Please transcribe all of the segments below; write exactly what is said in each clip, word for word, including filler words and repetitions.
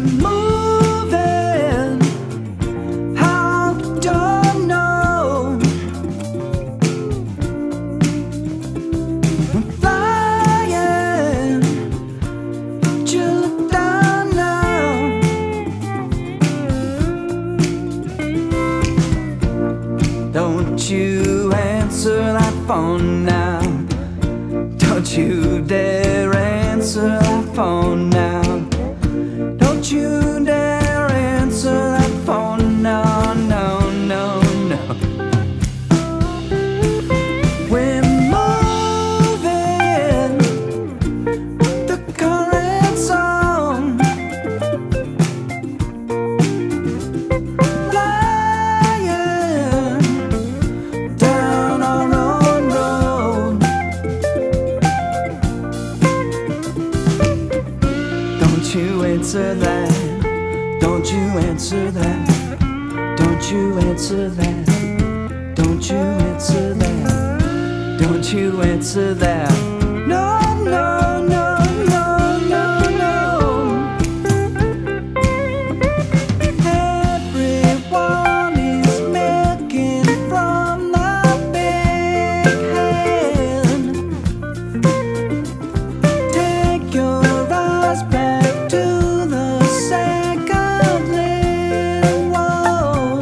moving, I don't know. We're flying, but you look down now. Don't you answer that phone now. Don't you dare answer that phone now. Don't you dare answer that phone now. No, no, no. We're moving with the current song, flying down our own road. Don't you answer that. Don't you answer that. Don't you answer that. Don't you answer that. Don't you answer that. No, no, no, no, no, no. Everyone is making from the big hand. Take your eyes back to the second little wall.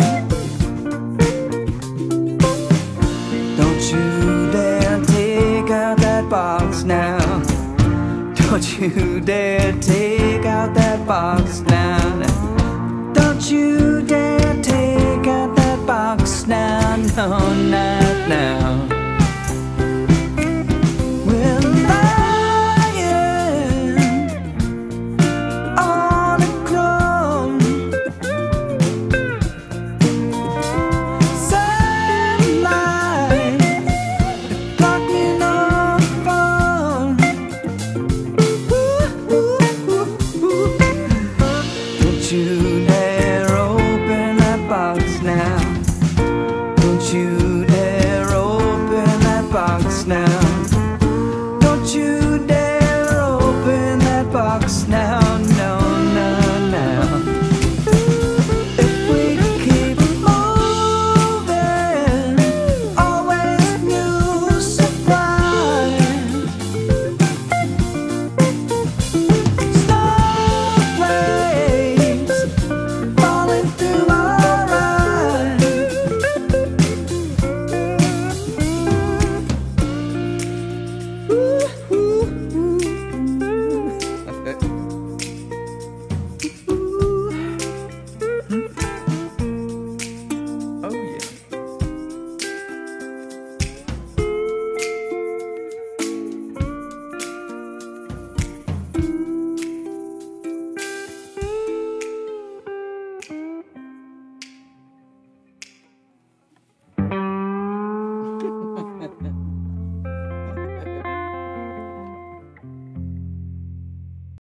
Don't you dare take out that box now. Don't you dare take out that box now. Don't you dare take out that box now. No, not now.